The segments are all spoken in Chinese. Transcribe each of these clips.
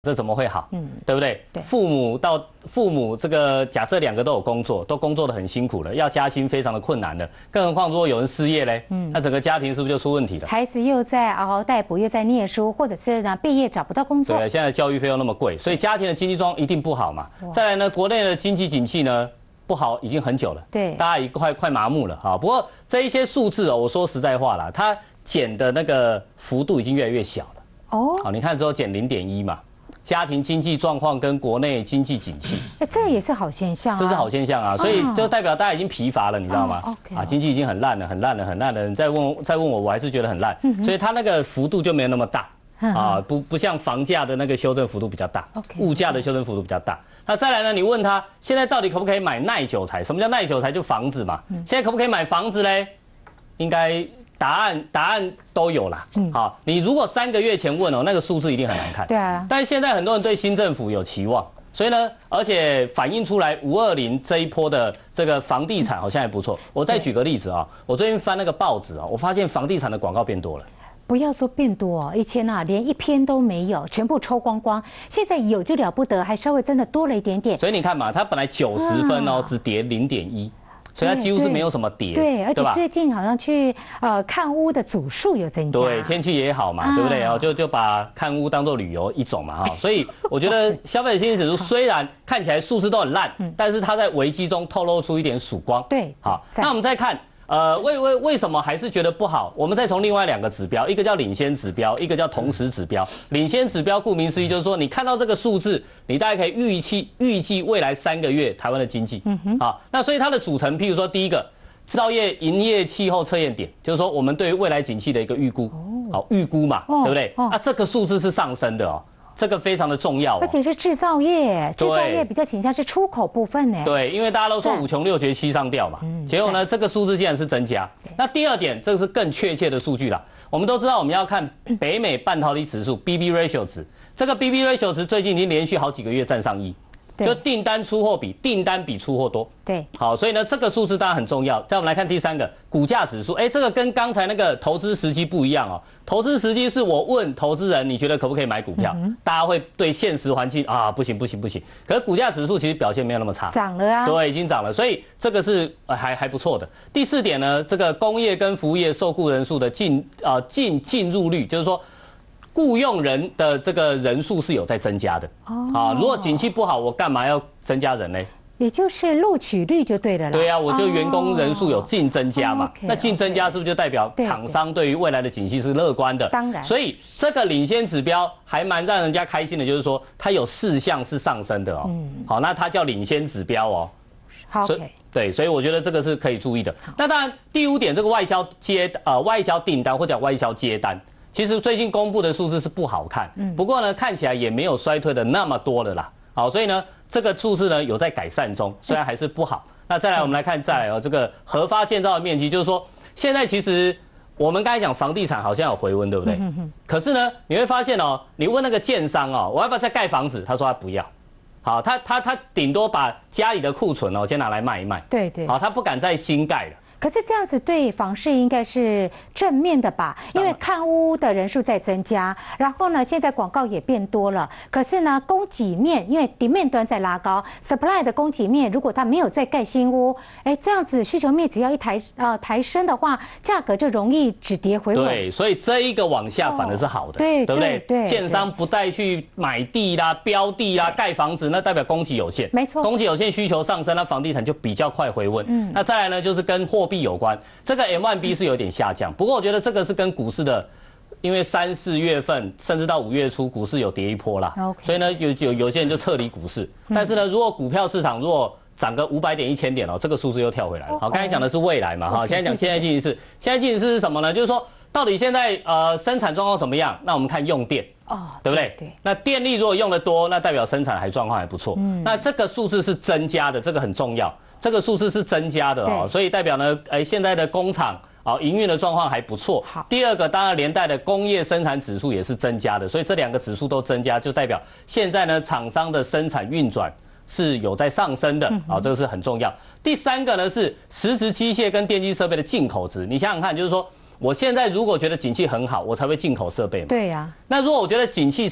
这怎么会好？对不对？ 对， 父母这个假设两个都有工作，都工作得很辛苦了，要加薪非常的困难的，更何况如果有人失业嘞，那整个家庭是不是就出问题了？ 孩子又在嗷嗷待哺，又在念书，或者是呢毕业找不到工作。 对，现在教育费又那么贵，所以家庭的经济状况一定不好嘛。再来呢，国内的经济景气呢不好已经很久了， 对， 大家也快麻木了哈。不过这一些数字哦，我说实在话啦，它减的那个幅度已经越来越小了。哦，好，你看只有减0.1嘛。家庭经济状况跟国内经济景气， 这也是好现象啊， 这是好现象啊，所以就代表大家已经疲乏了，你知道吗？啊，经济已经很烂了，你再问我，我还是觉得很烂，所以它那个幅度就没有那么大啊，不像房价的那个修正幅度比较大，物价的修正幅度比较大。那再来呢，你问他现在到底可不可以买耐久材？什么叫耐久材？就房子嘛。现在可不可以买房子嘞？应该。答案都有啦。好，你如果3个月前问哦，那个数字一定很难看。 对啊。 但是现在很多人对新政府有期望，所以呢，而且反映出来520这一波的这个房地产好像还不错。我再举个例子啊，我最近翻那个报纸啊，我发现房地产的广告变多了。 不要说变多哦，以前啊连一篇都没有，全部抽光光。现在有就了不得，还稍微真的多了一点点。 所以你看嘛，它本来90分哦，只跌0.1。所以它几乎是没有什么跌， 对，而且最近好像去看屋的组数有增加， 对，天气也好嘛，对不对？然后就把看屋当做旅游一种嘛，哈。所以我觉得消费者信心指数虽然看起来数字都很烂，但是它在危机中透露出一点曙光。 对， 好，那我们再看。为什么还是觉得不好？我们再从另外2个指标，一个叫领先指标，一个叫同时指标。领先指标顾名思义就是说，你看到这个数字，你大概可以预计未来3个月台湾的经济。好，那所以它的组成，譬如说第一个，制造业营业气候测验点，就是说我们对于未来景气的一个预估。好，预估嘛，对不对？啊，这个数字是上升的哦。这个非常的重要， 而且是制造业，制造业比较倾向是出口部分呢。 对，因为大家都说5穷6绝7上吊嘛，结果呢，这个数字竟然是增加。那第二点，这个是更确切的数据啦。我们都知道我们要看北美半导体指数 BB ratio 值，这个 BB ratio 值最近已经连续好几个月站上1。就订单出货比订单比出货多， 对， 好，所以呢，这个数字当然很重要。再我们来看第3个股价指数，这个跟刚才那个投资时机不一样哦。投资时机是我问投资人，你觉得可不可以买股票？大家会对现实环境啊，不行。可是股价指数其实表现没有那么差， 涨了啊， 对，已经涨了，所以这个是还不错的。第4点呢，这个工业跟服务业受雇人数的进入率，就是说。雇用人的这个人数是有在增加的啊，如果景气不好，我干嘛要增加人呢？ 也就是录取率就对了啦。 对啊，我就员工人数有净增加嘛，那净增加是不是就代表厂商对于未来的景气是乐观的？ 当然， 所以这个领先指标还蛮让人家开心的，就是说它有4项是上升的哦。好，那它叫领先指标哦。 好， 对，所以我觉得这个是可以注意的。那当然，第5点，这个外销订单或者外销接单。其实最近公布的数字是不好看，不过呢，看起来也没有衰退的那么多了啦。好，所以呢，这个数字呢有在改善中，虽然还是不好。那再来，我们来看这个核发建造的面积，就是说现在其实我们刚才讲房地产好像有回温，对不对？可是呢，你会发现哦，你问那个建商哦，我要不要再盖房子？他说他不要。好，他顶多把家里的库存哦先拿来卖一卖。 对。 好，他不敢再新盖了。 可是这样子对房市应该是正面的吧？因为看屋的人数在增加，然后呢，现在广告也变多了。可是呢，供给面因为 demand 端在拉高 ，supply 的供给面如果它没有再盖新屋，这样子需求面只要抬升的话，价格就容易止跌回稳。 对，所以这一个往下反而是好的， 对不对？ 对， 建商不带去买地啦、标地啦、盖房子，那代表供给有限。 没错， 供给有限，需求上升，那房地产就比较快回温。那再来呢，就是跟货币有关。这个 M1B 是有点下降，不过我觉得这个是跟股市的，因为3、4月份甚至到5月初股市有跌一波啦，所以呢有些人就撤离股市。但是呢，如果股票市场如果涨个500点、1000点哦，这个数字又跳回来了。好，刚才讲的是未来嘛，哈，现在讲现在进行式。现在进行式是什么呢？就是说到底现在生产状况怎么样？那我们看用电。对不对？对。那电力如果用得多，那代表生产状况还不错。那这个数字是增加的，这个很重要。这个数字是增加的哦，所以代表呢，现在的工厂营运的状况还不错。好。第2个，当然连带的工业生产指数也是增加的，所以这2个指数都增加，就代表现在呢厂商的生产运转是有在上升的这个是很重要。第3个呢是实质机械跟电机设备的进口值，你想想看，就是说。我现在如果觉得景气很好，我才会进口设备嘛。 对呀。 那如果我觉得景气才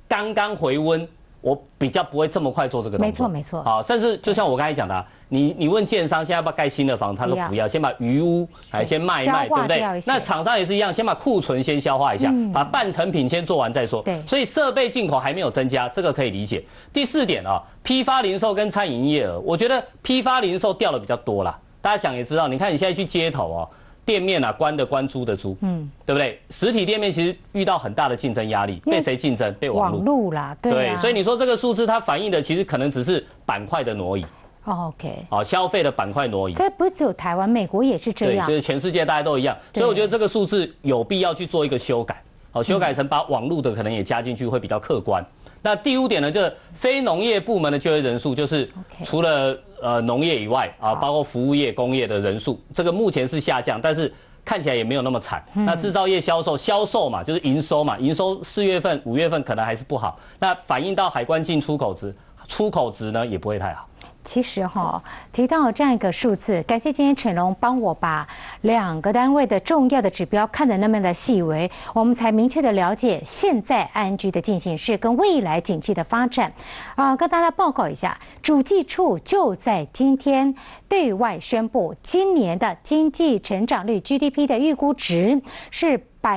刚刚回温。我比较不会这么快做这个动作， 没错没错。 好，甚至就像我刚才讲的，你问建商现在要不要盖新的房，他说不要，先把余屋来先卖一卖，对不对？那厂商也是一样，先把库存先消化一下，把半成品先做完再说。 对， 所以设备进口还没有增加，这个可以理解。第4点啊，批发零售跟餐饮营业额，我觉得批发零售掉的比较多啦。大家想也知道，你看你现在去街头哦。店面啊，关的关，租的租，对不对？实体店面其实遇到很大的竞争压力，被谁竞争？被网络啦，对。 所以你说这个数字它反映的其实可能只是板块的挪移。 OK。 消费的板块挪移。 这不是只有台湾，美国也是这样。 对，就是全世界大家都一样。所以我觉得这个数字有必要去做一个修改。修改成把网络的可能也加进去，会比较客观。那第5点呢，就是非农业部门的就业人数，就是除了农业以外啊，包括服务业、工业的人数，这个目前是下降，但是看起来也没有那么惨。那制造业销售嘛，就是营收嘛，营收4月份、5月份可能还是不好，那反映到海关进出口值，出口值呢也不会太好。 其实提到这样一个数字，感谢今天陈龙帮我把2个单位的重要的指标看得那么的细微，我们才明确的了解现在ING的进行式跟未来景气的发展。跟大家报告一下，主计处就在今天对外宣布，今年的经济成长率 GDP 的预估值是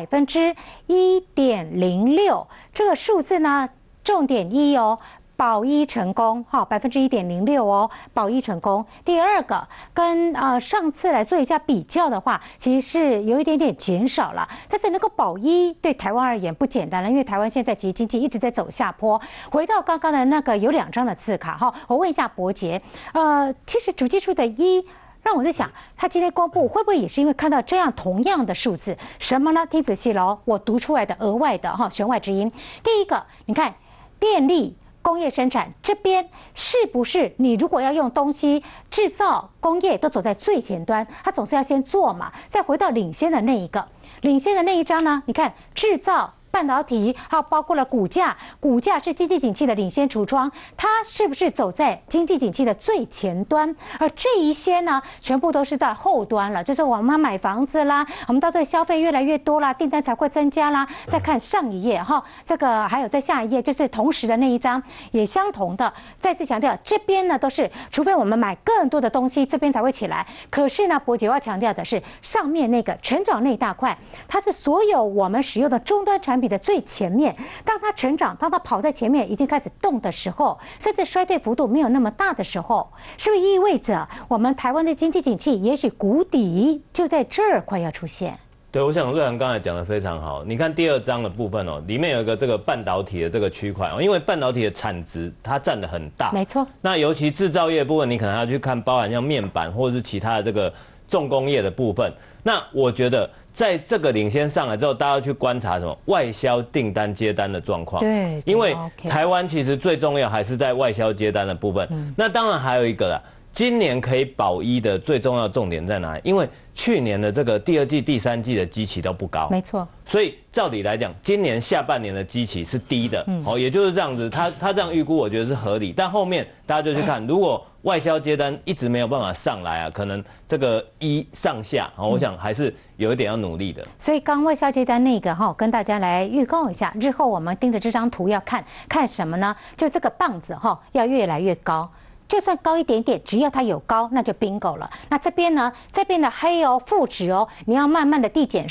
1.06%，这个数字呢，重点1哦。保一成功，1.06%哦，保一成功。第2个跟上次来做一下比较的话，其实是有一点点减少了，但是能够保一对台湾而言不简单了，因为台湾现在其实经济一直在走下坡。回到刚刚的那个有2张的字卡我问一下伯杰，其实主计处的1。让我在想，他今天公布会不会也是因为看到这样同样的数字？什么呢？听仔细喽，我读出来的额外的弦外之音。第1个，你看电力。工业生产这边是不是你如果要用东西制造工业都走在最前端，它总是要先做嘛，再回到领先的那一个，领先的那一张呢？你看制造。半导体，还有包括了股价是经济景气的领先橱窗，它是不是走在经济景气的最前端？而这一些呢，全部都是在后端了，就是我们买房子啦，我们到最后消费越来越多啦，订单才会增加啦。再看上一页这个还有在下一页，就是同时的那一张也相同的。再次强调，这边呢都是，除非我们买更多的东西，这边才会起来。可是呢，伯杰要强调的是，上面那个成长那一大块，它是所有我们使用的终端产品的最前面，当它成长，当它跑在前面已经开始动的时候，甚至衰退幅度没有那么大的时候，是不是意味着我们台湾的经济景气也许谷底就在这儿快要出现？ 对，我想瑞涵刚才讲的非常好。你看第2章的部分里面有一个这个半导体的这个区块因为半导体的产值它占得很大， 没错。那尤其制造业的部分，你可能要去看，包含像面板或者是其他的这个重工业的部分。那我觉得。在这个领先上来之后，大家要去观察什么外销订单接单的状况。 对， 因为台湾其实最重要还是在外销接单的部分。那当然还有一个啦，今年可以保一的最重要的重点在哪里？因为去年的这个第2季、第3季的基期都不高， 没错。 所以照理来讲，今年下半年的基期是低的，也就是这样子。他这样预估，我觉得是合理。但后面大家就去看，如果外销接单一直没有办法上来可能这个上下我想还是有一点要努力的。 所以刚外销接单那个跟大家来预告一下，日后我们盯着这张图要看什么呢？就这个棒子要越来越高。就算高一点点，只要它有高，那就 bingo 了。那这边呢，这边的黑负值你要慢慢的递减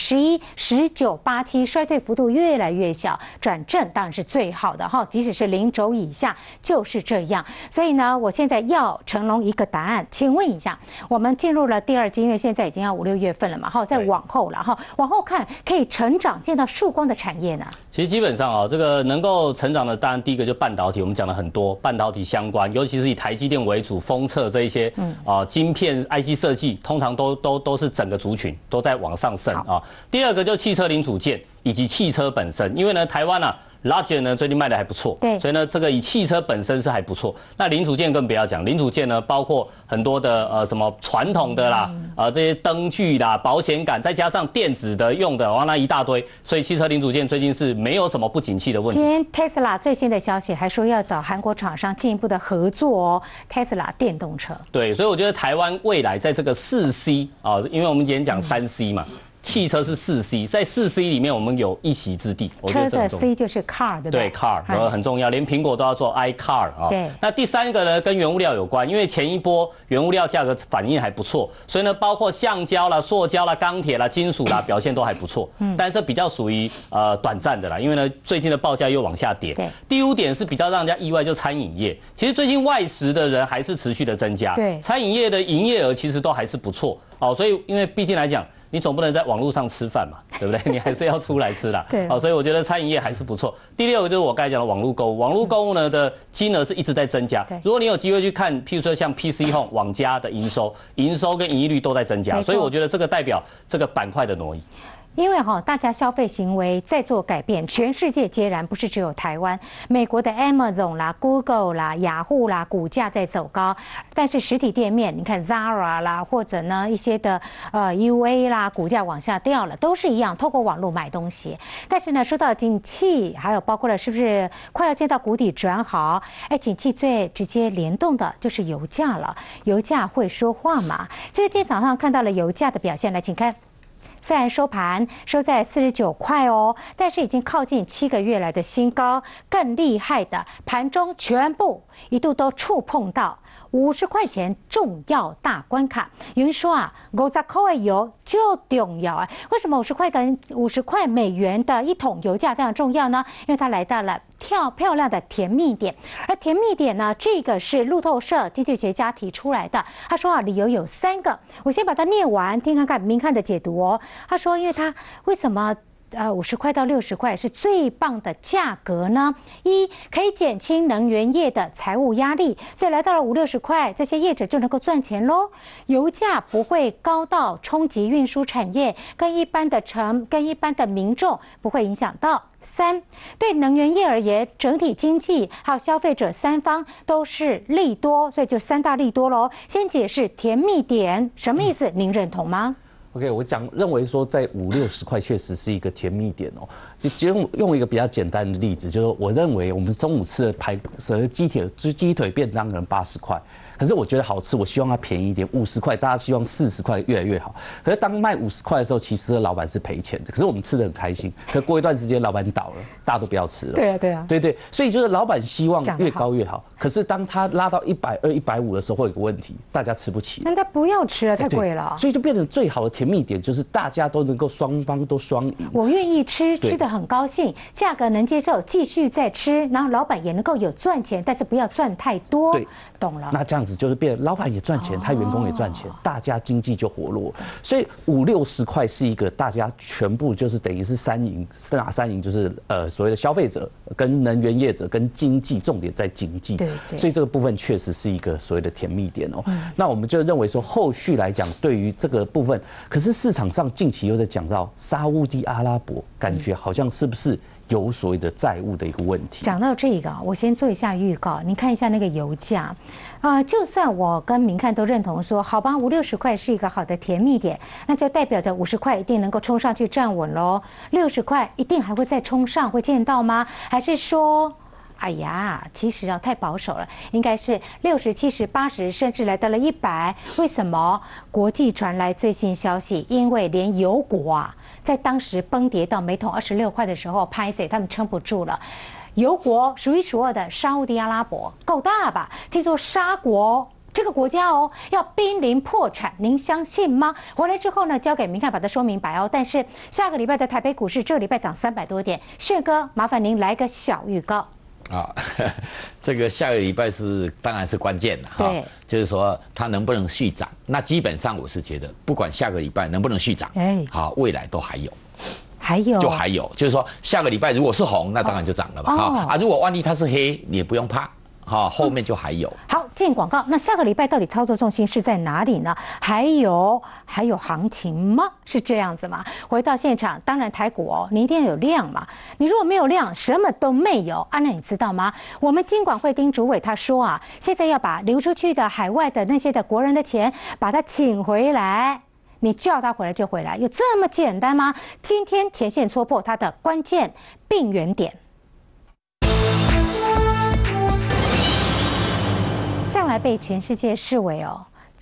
，11、19、87，衰退幅度越来越小，转正当然是最好的即使是0轴以下就是这样。所以呢，我现在要成龙一个答案，请问一下，我们进入了第2季，因为现在已经要5、6月份了嘛，再往后了往后看可以成长见到曙光的产业呢？ 其实基本上这个能够成长的，当然第一个就半导体，我们讲了很多半导体相关，尤其是以台积电为主，封测这一些晶片 IC 设计，通常都是整个族群都在往上升第2个就汽车零组件以及汽车本身，因为呢台湾Logic 呢最近卖的还不错， 对， 所以呢这个以汽车本身是还不错。那零组件更不要讲，零组件呢包括很多的什么传统的啦，这些灯具啦、保险杆，再加上电子的用的，那一大堆，所以汽车零组件最近是没有什么不景气的问题。 今天 Tesla 最新的消息还说要找韩国厂商进一步的合作Tesla 电动车。 对，所以我觉得台湾未来在这个4C因为我们今天讲3C 嘛。 汽车是4C， 在4C 里面我们有一席之地。我觉得车的 C 就是 car， 对不对？ 对 ，car 很重要，连苹果都要做 iCar 啊。 对。 那第3个呢，跟原物料有关，因为前一波原物料价格反应还不错，所以呢，包括橡胶啦、塑胶啦、钢铁啦、金属啦，表现都还不错。但这比较属于短暂的啦，因为呢，最近的报价又往下跌。 对。 第5点是比较让人家意外，就餐饮业。其实最近外食的人还是持续的增加。 对。 餐饮业的营业额其实都还是不错哦，所以因为毕竟来讲，你总不能在网络上吃饭嘛，对不对？你还是要出来吃啦。 对。 所以我觉得餐饮业还是不错。第6个就是我刚才讲的网络购物，网络购物呢的金额是一直在增加。如果你有机会去看，譬如说像 PC Home 网家的营收跟盈利率都在增加，所以我觉得这个代表这个板块的挪移。 因为大家消费行为在做改变，全世界皆然，不是只有台湾。美国的 Amazon 啦、Google 啦、雅虎啦，股价在走高，但是实体店面，你看 Zara 啦，或者呢一些的UA 啦，股价往下掉了，都是一样，透过网络买东西。但是呢，说到景气，还有包括了是不是快要见到谷底转好？景气最直接联动的就是油价了，油价会说话嘛？这个今天早上看到了油价的表现，来，请看。虽然收盘收在49块哦，但是已经靠近7个月来的新高。更厉害的，盘中全部一度都触碰到50块钱重要大关卡。有人说50块的油就重要啊！为什么50块美元的一桶油价非常重要呢？因为它来到了漂亮的甜蜜点，而甜蜜点呢，这个是路透社经济学家提出来的。他说理由有3个，我先把它念完，听看看明翰的解读哦。他说，因为它为什么50块到60块是最棒的价格呢？一，可以减轻能源业的财务压力，所以来到了50、60块，这些业者就能够赚钱喽。油价不会高到冲击运输产业，跟一般的民众不会影响到。3，对能源业而言，整体经济还有消费者3方都是利多，所以就3大利多喽。先解释甜蜜点什么意思，您认同吗 ？OK， 我认为说在50、60块确实是一个甜蜜点哦。就用一个比较简单的例子，就是我认为我们中午吃的鸡腿便当可能80块，可是我觉得好吃，我希望它便宜一点，50块，大家希望40块越来越好。可是当卖50块的时候，其实老板是赔钱的，可是我们吃得很开心。可过一段时间，老板倒了，大家都不要吃了。对，所以就是老板希望越高越好。可是当他拉到120、150的时候，会有个问题，大家吃不起。 那他不要吃了，太贵了。 所以就变成最好的甜蜜点，就是大家都能够双方都双赢。 我愿意吃，吃得很高兴，价格能接受，继续再吃，然后老板也能够有赚钱，但是不要赚太多。 对， 懂了。 那这样子就是变，老板也赚钱，他员工也赚钱，大家经济就活络。所以50、60块是一个大家全部就是等于是3赢，哪3赢？就是所谓的消费者跟能源业者跟经济，重点在经济。 对。 所以这个部分确实是一个所谓的甜蜜点哦。那我们就认为说，后续来讲，对于这个部分，可是市场上近期又在讲到沙烏地阿拉伯，感觉好像是不是有所谓的债务的一个问题？ 讲到这个，我先做一下预告，你看一下那个油价，就算我跟明翰都认同说，好吧，50、60块是一个好的甜蜜点，那就代表着50块一定能够冲上去站稳喽，60块一定还会再冲上，会见到吗？还是说？哎呀，其实太保守了，应该是60、70、80，甚至来到了100。为什么？国际传来最新消息，因为连油国在当时崩跌到每桶26块的时候，拍谁他们撑不住了。油国数1数2的沙烏地阿拉伯够大吧？听说沙国这个国家要濒临破产，您相信吗？回来之后呢，交给明翰把它说明白哦。但是下个礼拜的台北股市，这个礼拜涨300多点，炫哥麻烦您来个小预告。 这个下个礼拜当然是关键了哈，就是说它能不能续涨。那基本上我是觉得，不管下个礼拜能不能续涨，好，未来都还有，就是说下个礼拜如果是红，那当然就涨了嘛，如果万一它是黑，你也不用怕。后面就还有。好， 进广告。那下个礼拜到底操作重心是在哪里呢？还有行情吗？是这样子吗？回到现场，当然台股你一定要有量嘛。你如果没有量，什么都没有。那你知道吗？我们金管会丁主委他说现在要把流出去的海外的那些的国人的钱，把它请回来。你叫他回来就回来，有这么简单吗？今天前线戳破它的关键病原点。向来被全世界视为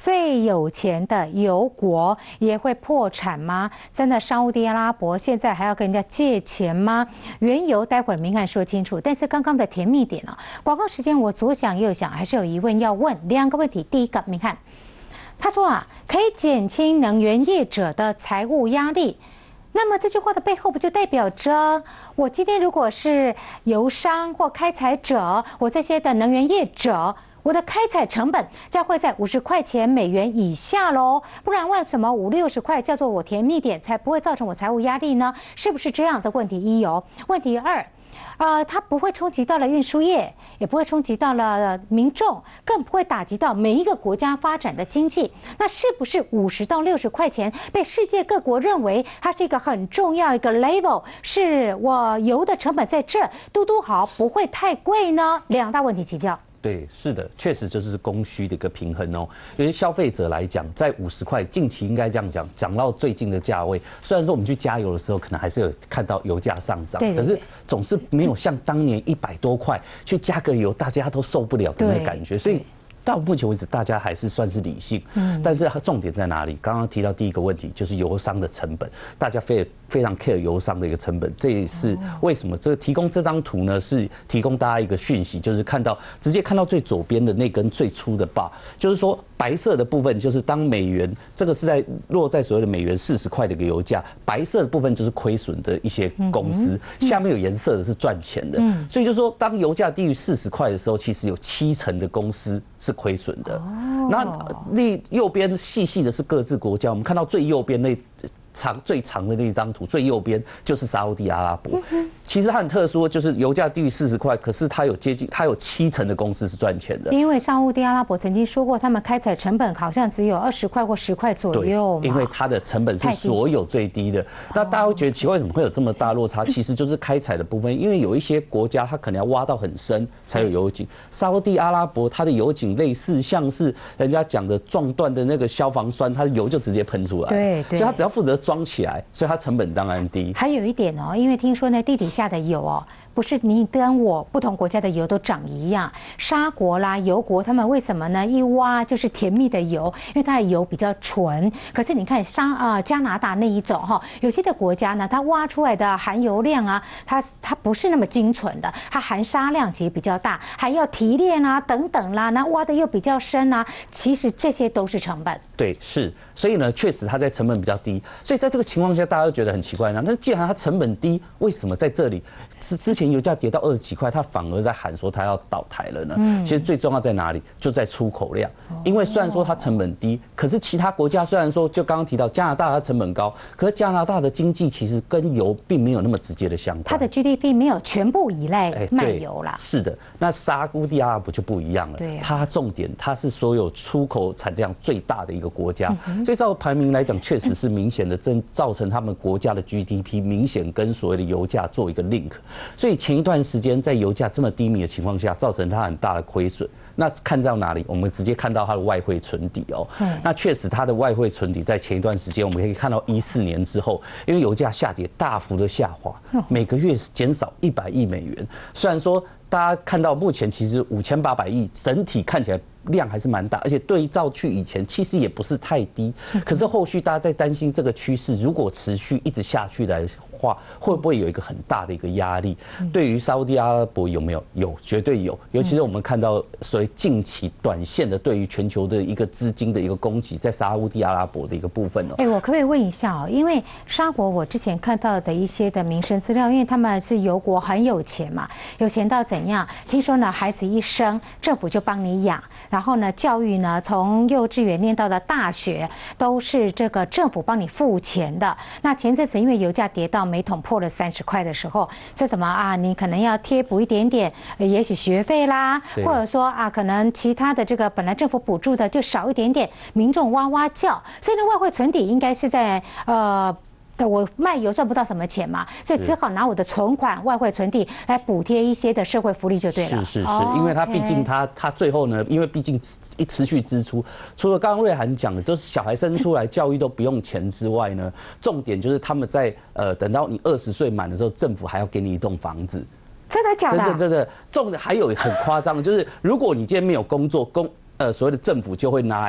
最有钱的油国也会破产吗？真的沙烏地阿拉伯现在还要跟人家借钱吗？原油待会儿明翰说清楚。但是刚刚的甜蜜点哦，广告时间我左想右想，还是有疑问要问2个问题。第一个，明翰他说啊，可以减轻能源业者的财务压力。那么这句话的背后不就代表着，我今天如果是油商或开采者，我这些的能源业者，我的开采成本将会在50块钱美元以下喽？不然为什么50、60块叫做我甜蜜点，才不会造成我财务压力呢？是不是这样？这问题1哦。问题2。它不会冲击到了运输业，也不会冲击到了民众，更不会打击到每一个国家发展的经济。那是不是50到60块钱被世界各国认为它是一个很重要一个 level， 是我油的成本在这儿嘟嘟好，不会太贵呢？2大问题请教。 对，是的，确实就是供需的一个平衡哦。有些消费者来讲，在50块，近期应该这样讲，涨到最近的价位。虽然说我们去加油的时候，可能还是有看到油价上涨，可是总是没有像当年100多块去加个油，大家都受不了的那个感觉。所以到目前为止，大家还是算是理性。但是重点在哪里？刚刚提到第一个问题，就是油商的成本，大家非常 care 油商的一个成本，这也是为什么提供这张图呢？是提供大家一个讯息，就是直接看到最左边的那根最粗的 bar， 就是说白色的部分就是当美元这个是落在所谓的美元40块的一个油价，白色的部分就是亏损的一些公司，下面有颜色的是赚钱的。所以就是说，当油价低于40块的时候，其实有70%的公司是亏损的。那右边细细的是各自国家，我们看到最右边最长的那张图，最右边就是沙烏地阿拉伯。其实它很特殊，就是油价低于40块，可是它有70%的公司是赚钱的。 因为沙烏地阿拉伯曾经说过，他们开采成本好像只有20块或10块左右嘛。 因为它的成本是所有最低的。那大家会觉得奇怪，怎么会有这么大落差？其实就是开采的部分，因为有一些国家它可能要挖到很深才有油井。沙烏地阿拉伯它的油井类似像是人家讲的撞断的那个消防栓，它的油就直接喷出来。 对， 所以它只要负责装起来，所以它成本当然低。 还有一点哦，因为听说呢，地底下的油哦，不是你跟我不同国家的油都长一样。沙国啦、油国，他们为什么呢？一挖就是甜蜜的油，因为它的油比较纯。可是你看加拿大那一种哈，有些的国家呢，它挖出来的含油量啊，它不是那么精纯的，它含沙量其实比较大，还要提炼啊等等啦，那挖的又比较深啊，其实这些都是成本。 对，是。所以呢，确实它在成本比较低，所以在这个情况下，大家都觉得很奇怪呢。那既然它成本低，为什么在这里之前油价跌到20几块，它反而在喊说它要倒台了呢？其实最重要在哪里？就在出口量。因为虽然说它成本低，可是其他国家虽然说就刚刚提到加拿大它成本高，可是加拿大的经济其实跟油并没有那么直接的相关。 它的 GDP 没有全部依赖卖油啦。 是的，那沙烏地阿拉伯就不一样了。它重点它是所有出口产量最大的一个国家。所以照排名来讲，确实是明显的造成他们国家的 GDP 明显跟所谓的油价做一个 link。所以前一段时间在油价这么低迷的情况下，造成它很大的亏损。那看到哪里？我们直接看到它的外汇存底哦。那确实它的外汇存底在前一段时间，我们可以看到14年之后，因为油价下跌大幅的下滑，每个月减少100亿美元。虽然说大家看到目前其实5800亿，整体看起来量还是蛮大，而且对照去以前其实也不是太低。可是后续大家在担心这个趋势如果持续一直下去的话，会不会有一个很大的一个压力？对于沙烏地阿拉伯有没有？有，绝对有。尤其是我们看到所谓近期短线的对于全球的一个资金的一个供给，在沙烏地阿拉伯的一个部分哦。 我可不可以问一下哦？因为沙国我之前看到的一些的民生资料，因为他们是油国，很有钱嘛，有钱到怎样？听说呢，孩子一生，政府就帮你养。然后呢，教育呢，从幼稚园念到的大学，都是这个政府帮你付钱的。那前阵子因为油价跌到每桶破了30块的时候，这什么啊？你可能要贴补一点点，也许学费啦，或者说啊，可能其他的这个本来政府补助的就少一点点，民众哇哇叫。所以呢，外汇存底应该是在我卖油赚不到什么钱嘛，所以只好拿我的存款、外汇存底来补贴一些的社会福利就对了。 是，因为它毕竟它最后呢，因为毕竟一持续支出，除了刚刚瑞涵讲的，就是小孩生出来教育都不用钱之外呢，重点就是他们在等到你20岁满的时候，政府还要给你一栋房子。 真的假的？ 真的，重点还有很夸张的，就是如果你今天没有工作，所谓的政府就会拿来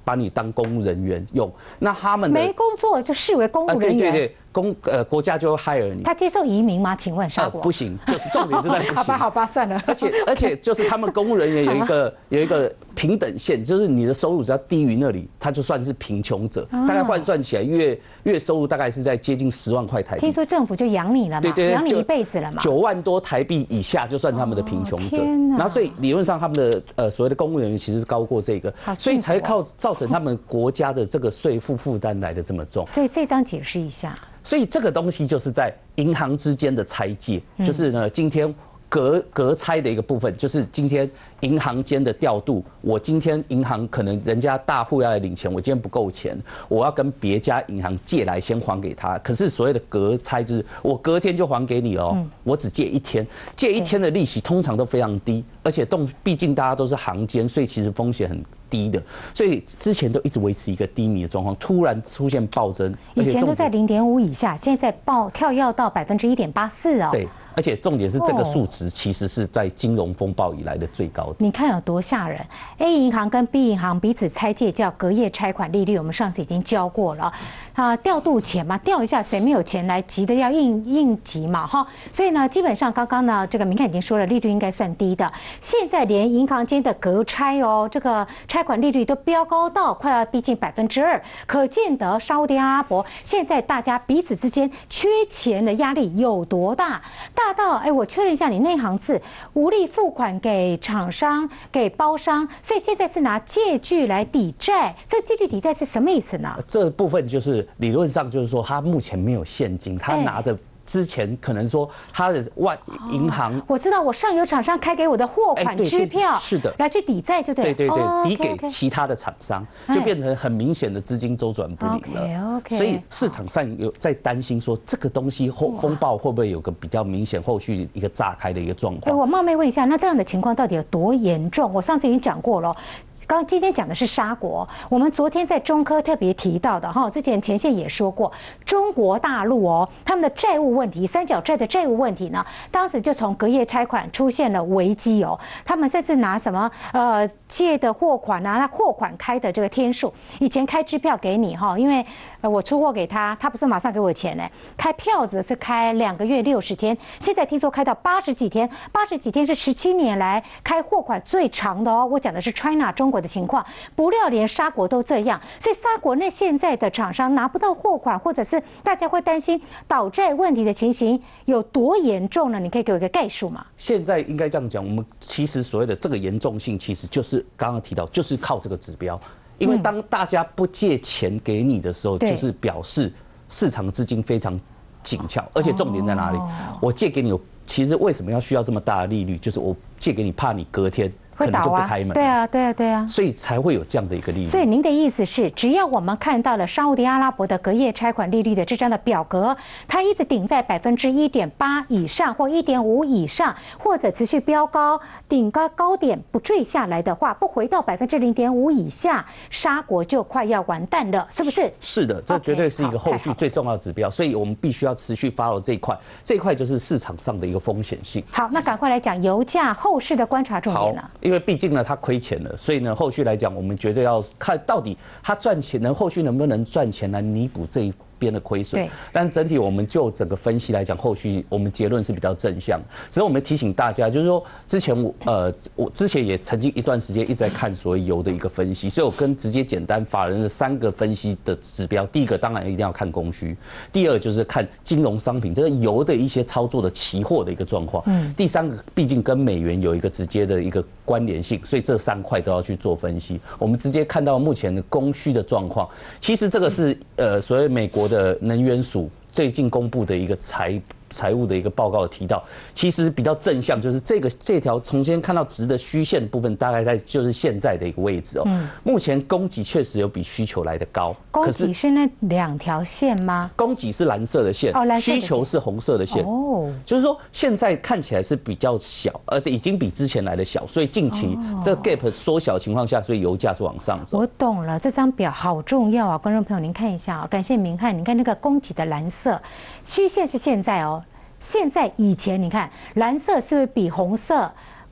把你当公务人员用。那他们没工作就视为公务人员。 对。国家就会 hire 你。 他接受移民吗？请问沙国？ 不行，就是重点就在不行。 好吧，算了。 而且就是他们公务人员有一个平等线，就是你的收入只要低于那里，他就算是贫穷者。大概换算起来，月收入大概是在接近10万块台币。 听说政府就养你了嘛，养你一辈子了嘛。9 万多台币以下就算他们的贫穷者。然后所以理论上他们的所谓的公务人员其实是高过这个，所以才造成他们国家的这个税负负担来的这么重。 所以这张解释一下。 所以这个东西就是在银行之间的拆借，就是呢，今天隔拆的一个部分，就是今天银行间的调度。我今天银行可能人家大户要来领钱，我今天不够钱，我要跟别家银行借来先还给他。可是所谓的隔拆就是我隔天就还给你哦，我只借1天，借1天的利息通常都非常低，而且毕竟大家都是行间，所以其实风险很低的，所以之前都一直维持一个低迷的状况，突然出现暴增， 以前都在0.5以下，现在跳跃到1.84%哦。 对。而且重点是这个数值其实是在金融风暴以来的最高的。 你看有多吓人 ！A 银行跟 B 银行彼此拆借叫隔夜拆款利率，我们上次已经教过了。调度钱嘛，调一下，谁没有钱来急的要应急嘛，哈。所以呢，基本上刚刚呢，这个明翰已经说了，利率应该算低的。现在连银行间的隔拆哦，这个拆款利率都飙高到快要逼近2%，可见得沙烏地阿拉伯现在大家彼此之间缺钱的压力有多大。大到我确认一下，你那行字无力付款给厂商、给包商，所以现在是拿借据来抵债。这借据抵债是什么意思呢？ 这部分就是理论上就是说，他目前没有现金，他拿着。之前可能说他的银行， 我知道我上游厂商开给我的货款支票， 是的， 来去抵债就对。 对，抵给其他的厂商，就变成很明显的资金周转不灵了。所以市场上有在担心说，这个东西风暴会不会有个比较明显后续一个炸开的一个状况？ 我冒昧问一下，那这样的情况到底有多严重？我上次已经讲过了。今天讲的是沙国，我们昨天在中科特别提到的哈，之前前线也说过，中国大陆哦，他们的债务问题，三角债的债务问题呢，当时就从隔夜拆款出现了危机哦，他们甚至拿什么借的货款啊，那货款开的这个天数，以前开支票给你哈，因为我出货给他，他不是马上给我钱呢，开票子是开2个月60天，现在听说开到80几天，80几天是17年来开货款最长的哦。我讲的是 China 中国的情况，不料连沙国都这样，所以沙国那现在的厂商拿不到货款，或者是大家会担心倒债问题的情形有多严重呢？你可以给我一个概述吗？ 现在应该这样讲，我们其实所谓的这个严重性，其实就是刚刚提到，就是靠这个指标。因为当大家不借钱给你的时候，就是表示市场资金非常紧俏，而且重点在哪里？我借给你，其实为什么要需要这么大的利率？就是我借给你，怕你隔天可能就不开门。 对啊， 所以才会有这样的一个利率。 所以您的意思是，只要我们看到了沙烏地阿拉伯的隔夜拆款利率的这张的表格，它一直顶在1.8%以上或1.5以上，或者持续飙高，顶高点不坠下来的话，不回到0.5%以下，沙国就快要完蛋了，是不是？ 是的，这绝对是一个后续最重要的指标，所以我们必须要持续 follow 这一块，这一块就是市场上的一个风险性。 好，那赶快来讲油价后市的观察重点了。 因为毕竟呢，它亏钱了，所以呢，后续来讲，我们绝对要看到底它赚钱后续能不能赚钱来弥补这一边的亏损。但整体我们就整个分析来讲，后续我们结论是比较正向。只是我们提醒大家，就是说之前我之前也曾经一段时间一直在看所谓油的一个分析，所以我跟直接简单法人的3个分析的指标，第一个当然一定要看供需，第二就是看金融商品这个油的一些操作的期货的一个状况，第3个毕竟跟美元有一个直接的一个关联性，所以这3块都要去做分析。我们直接看到目前的供需的状况，其实这个是所谓美国的能源署最近公布的一个财务的一个报告提到，其实比较正向，就是这条从先看到直的虚线的部分，大概在就是现在的一个位置哦。目前供给确实有比需求来得高， 供给是那2条线吗？ 供给是蓝色的线，需求是红色的线。哦，就是说现在看起来是比较小，已经比之前来的小，所以近期这个 gap 缩小的情况下，所以油价是往上走。 我懂了，这张表好重要啊，观众朋友您看一下啊，感谢明翰，你看那个供给的蓝色，虚线是现在哦。现在以前你看蓝色是不是比红色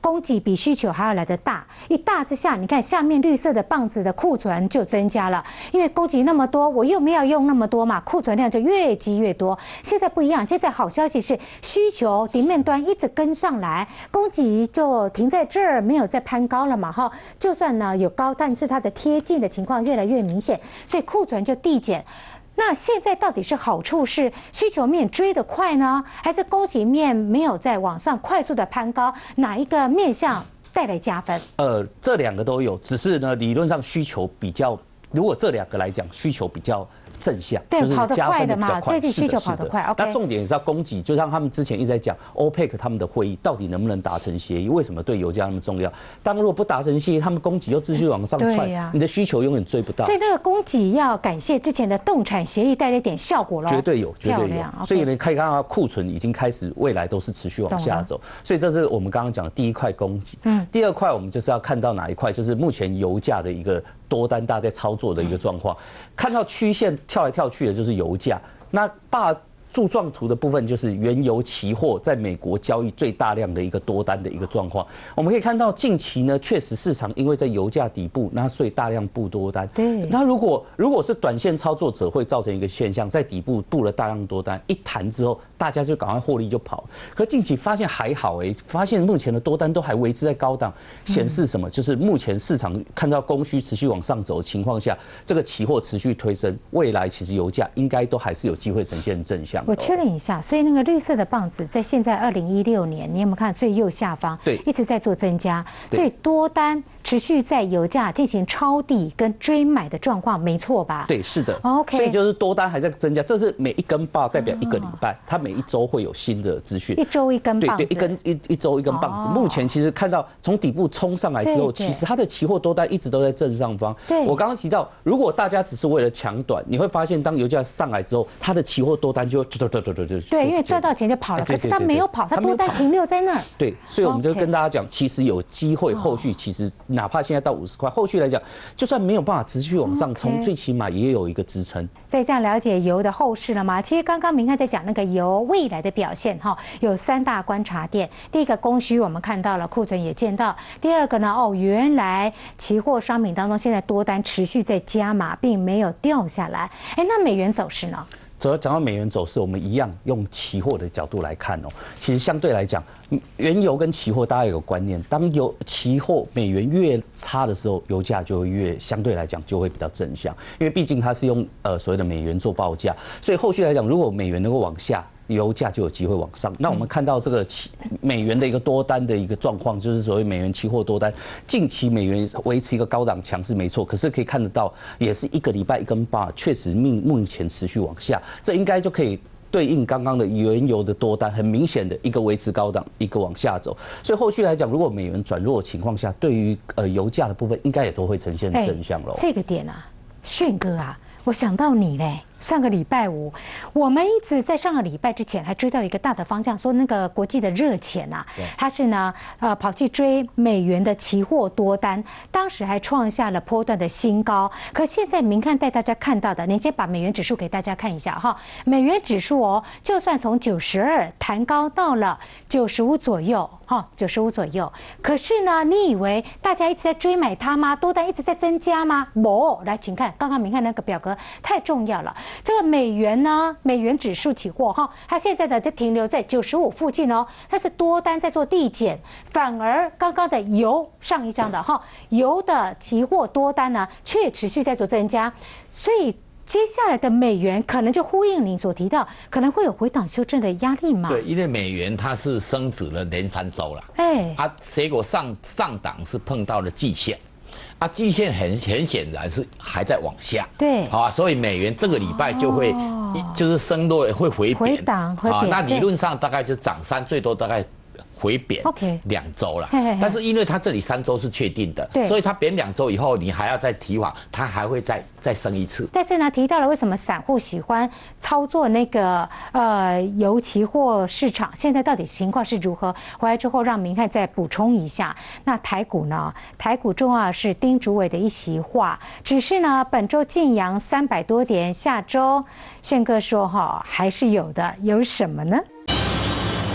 供给比需求还要来得大，一大之下，你看下面绿色的棒子的库存就增加了，因为供给那么多，我又没有用那么多嘛，库存量就越积越多。现在不一样，现在好消息是需求底面端一直跟上来，供给就停在这儿，没有再攀高了嘛哈。就算呢有高，但是它的贴近的情况越来越明显，所以库存就递减。那现在到底是好处是需求面追得快呢，还是供给面没有在往上快速的攀高？哪一个面向带来加分？ 这两个都有，只是呢理论上需求比较，如果这两个来讲，需求比较正向，就是加分的比较快。 最近需求跑得快。 那重点也是要供给，就像他们之前一直在讲 OPEC 他们的会议到底能不能达成协议？为什么对油价那么重要？当如果不达成协议，他们供给又继续往上窜，你的需求永远追不到。 所以那个供给要感谢之前的动产协议带来一点效果咯。 绝对有，绝对有。所以你可以看到库存已经开始，未来都是持续往下走。所以这是我们刚刚讲的第一块供给。第二块我们就是要看到哪一块，就是目前油价的一个多单大家在操作的一个状况。看到曲线跳来跳去的就是油价，那柱状图的部分就是原油期货在美国交易最大量的一个多单的一个状况。我们可以看到近期呢，确实市场因为在油价底部，那所以大量布多单。 对。 那如果是短线操作者，会造成一个现象，在底部布了大量多单，一弹之后，大家就赶快获利就跑。可近期发现还好发现目前的多单都还维持在高档，显示什么？就是目前市场看到供需持续往上走的情况下，这个期货持续推升，未来其实油价应该都还是有机会呈现正向。 我确认一下，所以那个绿色的棒子在现在2016年，你有没有看最右下方？ 对， 一直在做增加，所以多单持续在油价进行抄底跟追买的状况，没错吧？ 对，是的。 OK， 所以就是多单还在增加，这是每一根棒代表一个礼拜，它每一周会有新的资讯。 一周一根棒子， 对，一周一根棒子。目前其实看到从底部冲上来之后，其实它的期货多单一直都在正上方。 对， 我刚刚提到，如果大家只是为了抢短，你会发现当油价上来之后，它的期货多单就对，因为赚到钱就跑了，可是他没有跑，他多单停留在那儿。 对，所以我们就跟大家讲，其实有机会，后续其实哪怕现在到50块，后续来讲，就算没有办法持续往上冲，最起码也有一个支撑。 所以这样了解油的后市了吗？其实刚刚明翰在讲那个油未来的表现哈，有3大观察点。第一个供需我们看到了，库存也见到。第二个呢，原来期货商品当中现在多单持续在加码，并没有掉下来。那美元走势呢？ 讲到美元走势，我们一样用期货的角度来看其实相对来讲，原油跟期货大家有个观念，当期货美元越差的时候，油价就会越相对来讲就会比较正向，因为毕竟它是用所谓的美元做报价，所以后续来讲，如果美元能够往下，油价就有机会往上。那我们看到这个美元的一个多单的一个状况，就是所谓美元期货多单，近期美元维持一个高档强势没错，可是可以看得到，也是一个礼拜一根棒，确实目前持续往下，这应该就可以对应刚刚的原油的多单，很明显的一个维持高档，一个往下走。所以后续来讲，如果美元转弱的情况下，对于油价的部分，应该也都会呈现正向喽。 这个点啊，炫哥啊，我想到你嘞。上个礼拜五，我们一直在上个礼拜之前还追到一个大的方向，说那个国际的热钱啊，它是呢跑去追美元的期货多单，当时还创下了波段的新高。可现在明翰带大家看到的，你先把美元指数给大家看一下哈，美元指数就算从92弹高到了95左右。95左右，可是呢，你以为大家一直在追买它吗？多单一直在增加吗？没，来，请看，刚刚明翰那个表格太重要了。这个美元呢，美元指数期货它现在的就停留在95附近它是多单在做递减，反而刚刚的油上一张的油的期货多单呢，却持续在做增加，所以。接下来的美元可能就呼应您所提到，可能会有回档修正的压力嘛？ 对，因为美元它是升值了连3周了，结果上档是碰到了季线，季线很显然是还在往下， 对， 所以美元这个礼拜就会就是升落会回回档， 那理论上大概就涨3，最多大概。回贬2周了，但是因为它这里3周是确定的，所以它贬2周以后，你还要再提防，它还会再升一次。 但是呢，提到了为什么散户喜欢操作那个油期货市场，现在到底情况是如何？回来之后让明翰再补充一下。那台股呢？台股重要是丁主委的一席话，只是呢本周净扬300多点，下周炫哥说还是有的，有什么呢？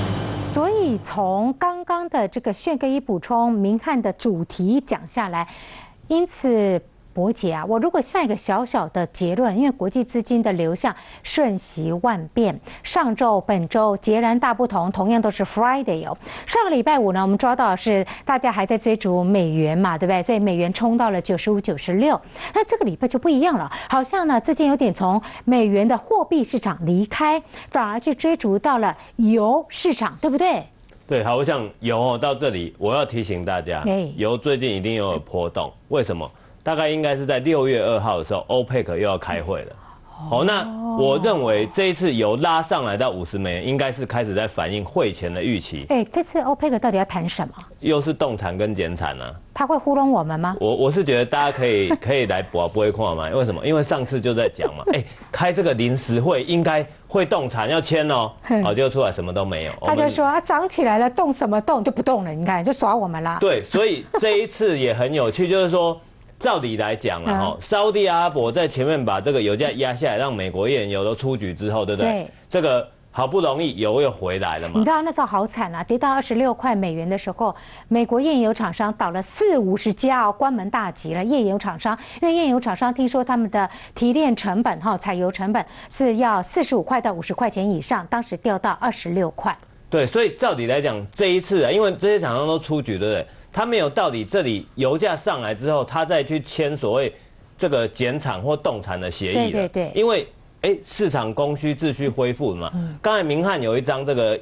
所以从刚刚的这个炫哥一补充，明翰的主题讲下来，因此伯姐啊，我如果下一个小小的结论，因为国际资金的流向瞬息万变，上周、本周截然大不同，同样都是 Friday 哦。上个礼拜五呢，我们抓到的是大家还在追逐美元嘛，对不对？所以美元冲到了95、96。那这个礼拜就不一样了，好像呢资金有点从美元的货币市场离开，反而去追逐到了油市场，对不对？ 对，好，我想油到这里，我要提醒大家，油最近一定有波动，为什么？大概应该是在6月2号的时候 ，OPEC 又要开会了。好，那我认为这一次油拉上来到50美元，应该是开始在反映会前的预期。 这次 OPEC 到底要谈什么？ 又是动产跟减产啊？ 他会糊弄我们吗？ 我是觉得大家可以来博不会看嘛？为什么？因为上次就在讲嘛，开这个临时会应该会动产要签哦，结果出来什么都没有。 他就说啊，涨起来了，动什么动就不动了，你看就耍我们啦。 对，所以这一次也很有趣，就是说。照理来讲啊，沙地阿拉伯在前面把这个油价压下来，让美国页岩油都出局之后，对不对？对。这个好不容易油又回来了嘛。 你知道那时候好惨啊，跌到26块美元的时候，美国页岩油厂商倒了40-50家哦，关门大吉了。页岩油厂商，因为页岩油厂商听说他们的提炼成本采油成本是要45块到50块钱以上，当时掉到26块。 对，所以照理来讲，这一次啊，因为这些厂商都出局，对不对？他没有到底这里油价上来之后，他再去签所谓这个减产或动产的协议了。对，因为市场供需秩序恢复了嘛。刚才明翰有一张这个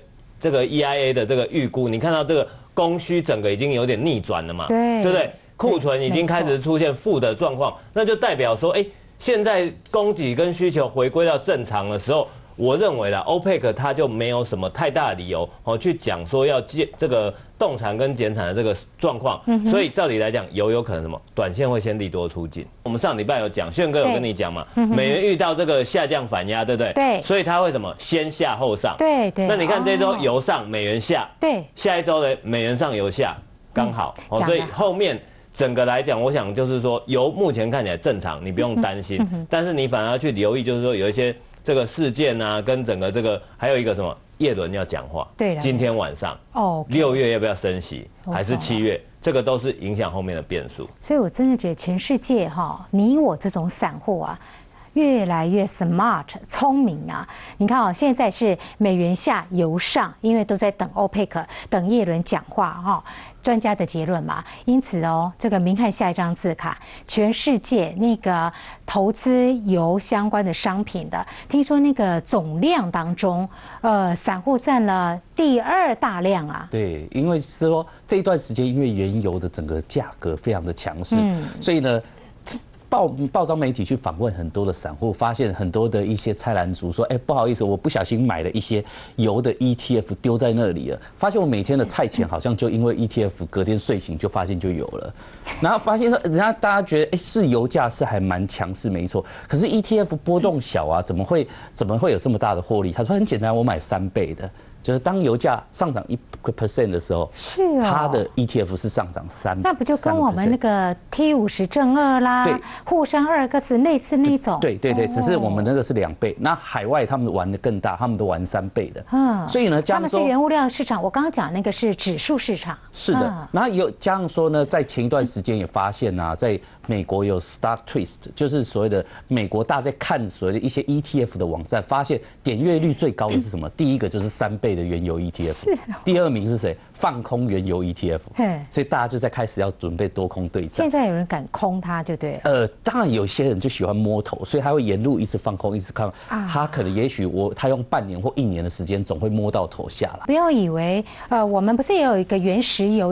EIA 的这个预估，你看到这个供需整个已经有点逆转了嘛？对不对？库存已经开始出现负的状况，那就代表说，现在供给跟需求回归到正常的时候。我认为啦 ，OPEC 它就没有什么太大的理由去讲说要这个动产跟减产的这个状况，所以照理来讲，油有可能什么短线会先利多出尽。我们上礼拜有讲，炫哥有跟你讲嘛，美元遇到这个下降反压，对不对？对，所以它会什么先下后上。对。那你看这周油上美元下，对，下一周的美元上油下，刚好所以后面。整个来讲，我想就是说，油目前看起来正常，你不用担心，但是你反而要去留意，就是说有一些这个事件啊，跟整个这个还有一个什么，耶伦要讲话，对，今天晚上，6月要不要升息，还是7月，这个都是影响后面的变数。 所以我真的觉得全世界你我这种散户啊。越来越 smart 聪明啊！你看现在是美元下油上，因为都在等 OPEC 等耶伦讲话专家的结论嘛。因此这个明翰下一张字卡，全世界那个投资油相关的商品的，听说那个总量当中，散户占了第2大量啊。 对，因为是说这一段时间，因为原油的整个价格非常的强势，所以呢。报章媒体去访问很多的散户，发现很多的一些菜篮族说：“不好意思，我不小心买了一些油的 ETF 丢在那里了。发现我每天的菜钱好像就因为 ETF 隔天睡醒就发现就有了，然后发现说，人家大家觉得是油价是还蛮强势，没错。可是 ETF 波动小啊，怎么会有这么大的获利？他说很简单，我买3倍的。”就是当油价上涨1% 的时候，它的 ETF 是上涨3%， 那不就跟我们那个 T50正2啦，沪深2类似那种？ 对，只是我们那个是2倍，那海外他们玩的更大，他们都玩3倍的。所以呢， 他们是原物料市场，我刚刚讲那个是指数市场。 是的，然后加上说呢，在前一段时间也发现啊，在美国有 Stock Twist， 就是所谓的美国大家在看所谓的一些 ETF 的网站，发现点阅率最高的是什么？第一个就是3倍的原油 ETF， 第2名是谁？放空原油 ETF， 所以大家就在开始要准备多空对战。 现在有人敢空它就对了。 当然有些人就喜欢摸头，所以他会沿路一直放空，一直看。他可能也许他用半年或1年的时间，总会摸到头下来。 不要以为我们不是也有一个原石油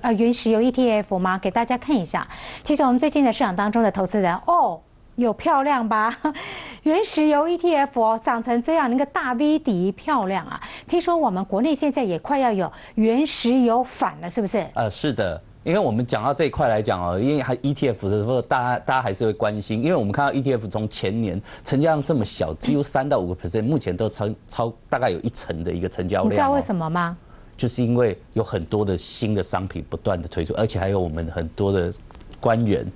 ETF 吗？给大家看一下。其实我们最近的市场当中的投资人有漂亮吧？原石油 ETF 长成这样，那个大 V 底漂亮啊！听说我们国内现在也快要有原石油反了，是不是？ 是的，因为我们讲到这一块来讲因为还 ETF 的时候，大家还是会关心，因为我们看到 ETF 从前年成交量这么小，几乎3到5%，目前都超大概有1成的一个成交量。 你知道为什么吗？ 就是因为有很多的新的商品不断的推出，而且还有我们很多的官员。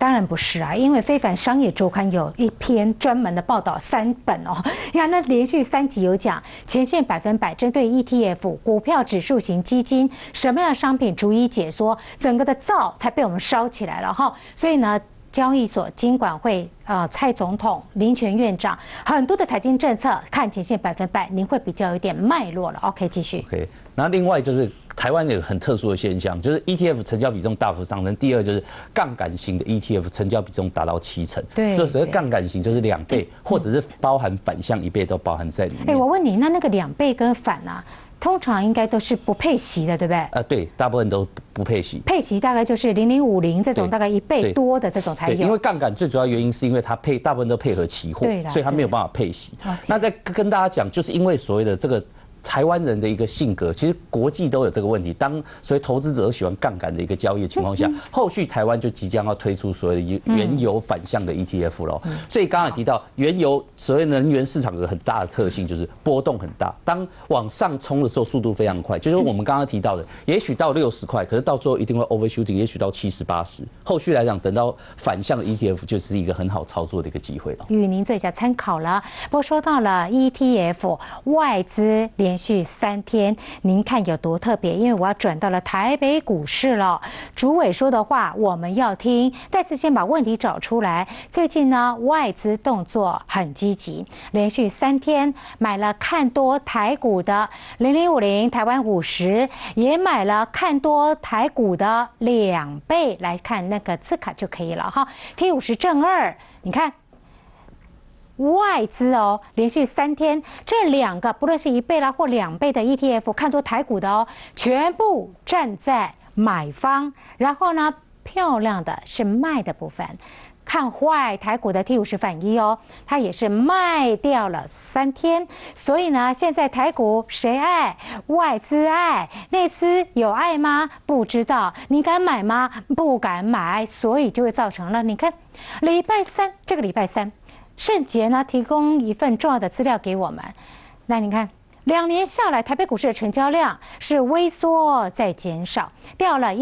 当然不是啊，因为非凡商业周刊有一篇专门的报道，3本哦，你看那连续3集有讲前线100%针对 ETF 股票指数型基金什么样的商品逐一解说，整个的灶才被我们烧起来了哈。所以呢，交易所、金管会、蔡总统、林权院长很多的财经政策看前线100%，您会比较有点脉络了。OK， 继续。 OK， 那另外就是台湾有个很特殊的现象，就是 ETF 成交比重大幅上升。第二就是杠杆型的 ETF 成交比重达到70%， 对， 所以杠杆型就是2倍，或者是包含反向1倍都包含在里面。 我问你，那个2倍跟反啊？通常应该都是不配息的，对不对？ 对，大部分都不配息。 配息大概就是0050这种大概1倍多的这种才有。 因为杠杆最主要原因是因为它大部分都配合期货，所以它没有办法配息。那再跟大家讲，就是因为所谓的这个台湾人的一个性格，其实国际都有这个问题。当所谓投资者喜欢杠杆的一个交易的情况下，后续台湾就即将要推出所谓的原油反向的 ETF 了。所以刚刚也提到，原油所谓能源市场有个很大的特性，就是波动很大。当往上冲的时候，速度非常快，就是我们刚刚提到的，也许到60块，可是到最后一定会 overshooting， 也许到70、80。后续来讲，等到反向的 ETF 就是一个很好操作的一个机会了。 与您做一下参考了。不过说到了 ETF， 外资连续3天，您看有多特别？因为我要转到了台北股市了。主委说的话我们要听，但是先把问题找出来。最近呢，外资动作很积极，连续3天买了看多台股的0050、台湾50，也买了看多台股的2倍，来看那个字卡就可以了哈。T50正2，你看。外资哦，连续3天，这2个不论是1倍啦或2倍的 ETF 看多台股的哦，全部站在买方。然后呢，漂亮的是卖的部分，看坏台股的 T50反1哦，它也是卖掉了3天。所以呢，现在台股谁爱？外资爱，内资有爱吗？不知道。你敢买吗？不敢买。所以就会造成了，你看，这个礼拜三。盛杰呢提供一份重要的资料给我们，那你看，2年下来，台北股市的成交量是微缩在减少，掉了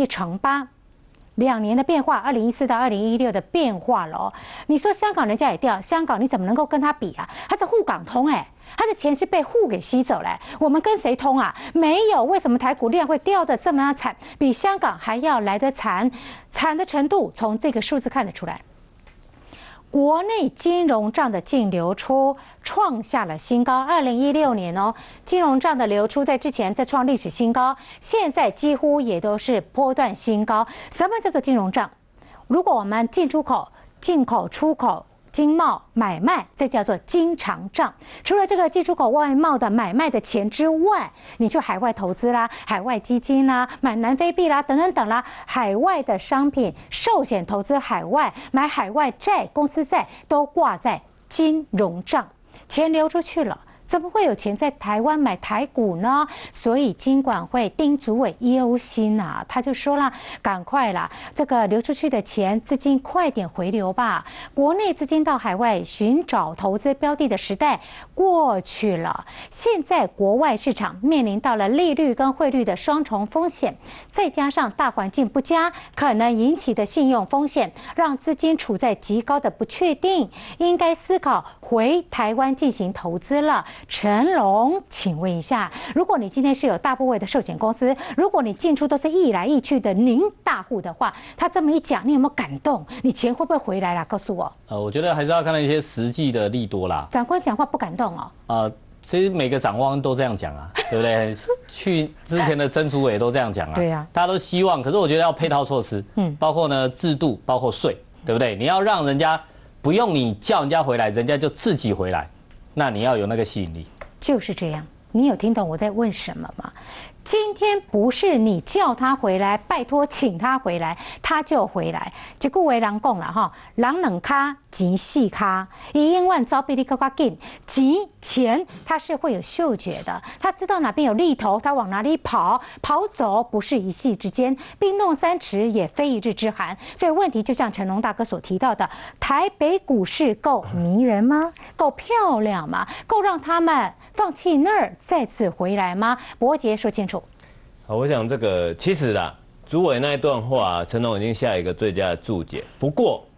1%。2年的变化，2014到2016的变化了哦。你说香港人家也掉，香港你怎么能够跟他比啊？它是沪港通它的钱是被沪给吸走了，我们跟谁通啊？没有，为什么台股量会掉得这么样惨？比香港还要来得惨，惨的程度从这个数字看得出来。国内金融账的净流出创下了新高，2016年哦，金融账的流出在之前再创历史新高，现在几乎也都是波段新高。什么叫做金融账？如果我们进出口、进口、出口、经贸买卖，这叫做经常账。除了这个进出口外贸的买卖的钱之外，你去海外投资啦、海外基金啦、买南非币啦等等等啦，海外的商品、寿险投资海外、买海外债、公司债都挂在金融账，钱流出去了。怎么会有钱在台湾买台股呢？所以金管会丁主委忧心啊，他就说了，赶快啦，这个流出去的钱资金快点回流吧。国内资金到海外寻找投资标的的时代过去了，现在国外市场面临到了利率跟汇率的双重风险，再加上大环境不佳，可能引起的信用风险，让资金处在极高的不确定，应该思考回台湾进行投资了。陈龙，请问一下，如果你今天是有大部位的寿险公司，如果你进出都是易来易去的您大户的话，他这么一讲，你有没有感动？你钱会不会回来啦？告诉我。 我觉得还是要看到一些实际的利多啦。 长官讲话不感动哦。 其实每个长官都这样讲啊，对不对？去之前的曾主委都这样讲啊。 对啊， 大家都希望，可是我觉得要配套措施，包括呢制度，包括税，对不对？你要让人家不用你叫人家回来，人家就自己回来。那你要有那个吸引力， 就是这样。你有听懂我在问什么吗？今天不是你叫他回来，拜托请他回来，他就回来。结果为人讲了哈，人冷卡钱细卡，1万招比你更紧。钱他是会有嗅觉的，他知道哪边有利头，他往哪里跑，跑走不是一夕之间，冰冻3尺也非一日之寒。所以问题就像成龙大哥所提到的，台北股市够迷人吗？够漂亮吗？够让他们放弃那儿再次回来吗？伯杰说清楚。 好，我想这个其实啦，主委那一段话，成龙已经下一个最佳的注解。不过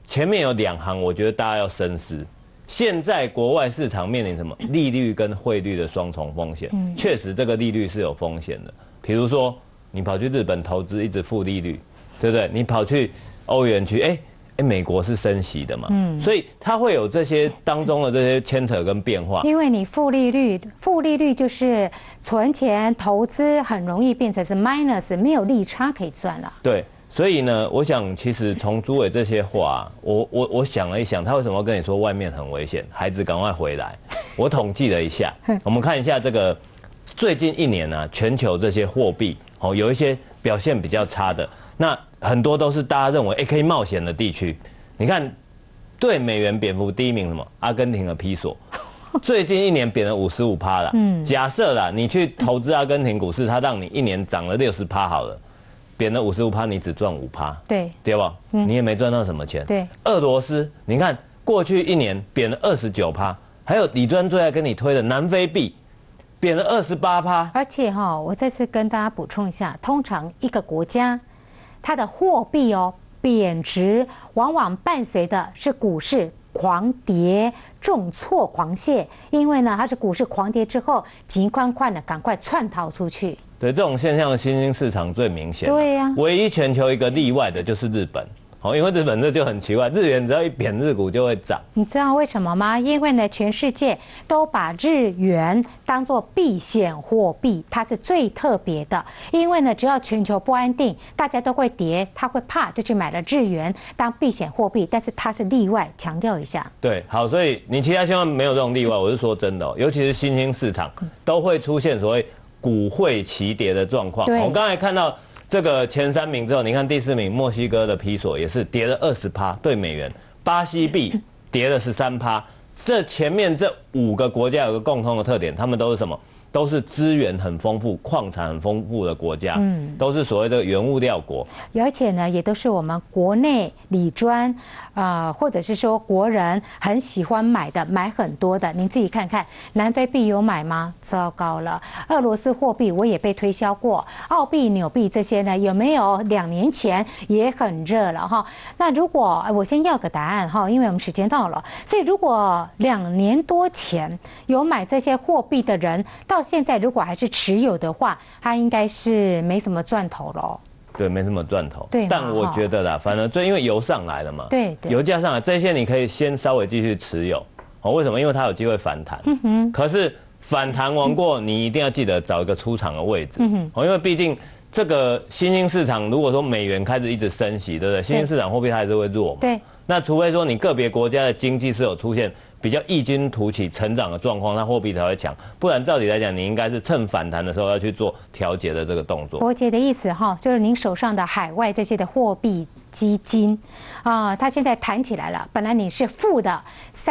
前面有2行，我觉得大家要深思。现在国外市场面临什么？利率跟汇率的双重风险。确实，这个利率是有风险的。比如说，你跑去日本投资，一直负利率，对不对？你跑去欧元区，美国是升息的嘛，所以它会有这些当中的这些牵扯跟变化。 因为你负利率就是存钱投资很容易变成是 minus， 没有利差可以赚了。 对。所以呢，我想其实从朱伟这些话，我想了一想，他为什么要跟你说外面很危险，孩子赶快回来？我统计了一下，我们看一下这个最近1年呢，全球这些货币有一些表现比较差的，那很多都是大家认为可以冒险的地区。你看，对美元贬幅第1名什么？阿根廷的披索，最近1年贬了55%了。假设啦，你去投资阿根廷股市，它让你1年涨了60%好了。贬了55%，你只赚5%，对吧？你也没赚到什么钱。 对， 俄罗斯，你看过去1年贬了29%，还有李专最爱跟你推的南非币，贬了28%。 而且我再次跟大家补充一下，通常一个国家它的货币贬值，往往伴随的是股市狂跌、重挫、狂泻，因为呢，它是股市狂跌之后，急快的赶快窜逃出去。 对，这种现象新兴市场最明显。 对呀， 唯一全球一个例外的就是日本。因为日本这就很奇怪，日元只要一贬，日股就会涨。 你知道为什么吗？因为呢，全世界都把日元当作避险货币，它是最特别的。因为呢，只要全球不安定，大家都会跌，他会怕，就去买了日元当避险货币。但是它是例外，强调一下。 对，好，所以你其他千万没有这种例外，我是说真的，尤其是新兴市场都会出现所谓股汇齐跌的状况。我刚才看到。这个前3名之后，你看第4名墨西哥的披索也是跌了20%对美元，巴西币跌了13%。这前面这5个国家有个共同的特点，他们都是什么？都是资源很丰富、矿产很丰富的国家，都是所谓的原物料国， 而且呢，也都是我们国内理专或者是说国人很喜欢买的，买很多的。您自己看看，南非币有买吗？糟糕了，俄罗斯货币我也被推销过，澳币、纽币这些呢，有没有2年前也很热了哈？那如果我先要个答案哈，因为我们时间到了，所以如果2年多前有买这些货币的人，到现在如果还是持有的话，他应该是没什么赚头咯。 对，没什么赚头。 对， 但我觉得啦，反正因为油上来了嘛， 对， 油价上来，这些你可以先稍微继续持有。为什么？因为它有机会反弹。可是反弹完过，你一定要记得找一个出场的位置。因为毕竟这个新兴市场，如果说美元开始一直升息，对不对？新兴市场货币它还是会弱嘛。 对。 那除非说你个别国家的经济是有出现比较异军突起成长的状况，那货币才会强。不然照理来讲，你应该是趁反弹的时候要去做调节的这个动作。 伯杰的意思哈，就是您手上的海外这些的货币基金它现在弹起来了，本来你是负的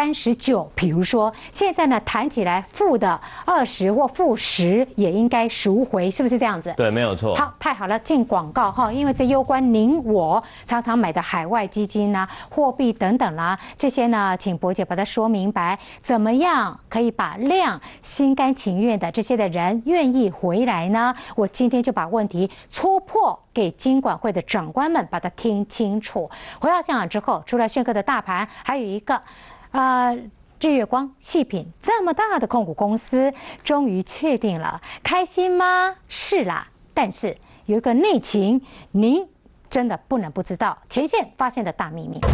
39，比如说现在呢弹起来负的20或负10，也应该赎回，是不是这样子？ 对，没有错。 好，太好了，进广告哈，因为这攸关您我常常买的海外基金啦、货币等等啦，这些呢，请伯姐把它说明白，怎么样可以把量心甘情愿的这些的人愿意回来呢？我今天就把问题戳破给金管会的长官们，把它听清楚。回到现场之后，除了炫哥的大盘，还有一个日月光、细品这么大的控股公司，终于确定了，开心吗？是啦，但是有一个内情，您真的不能不知道，前线发现的大秘密。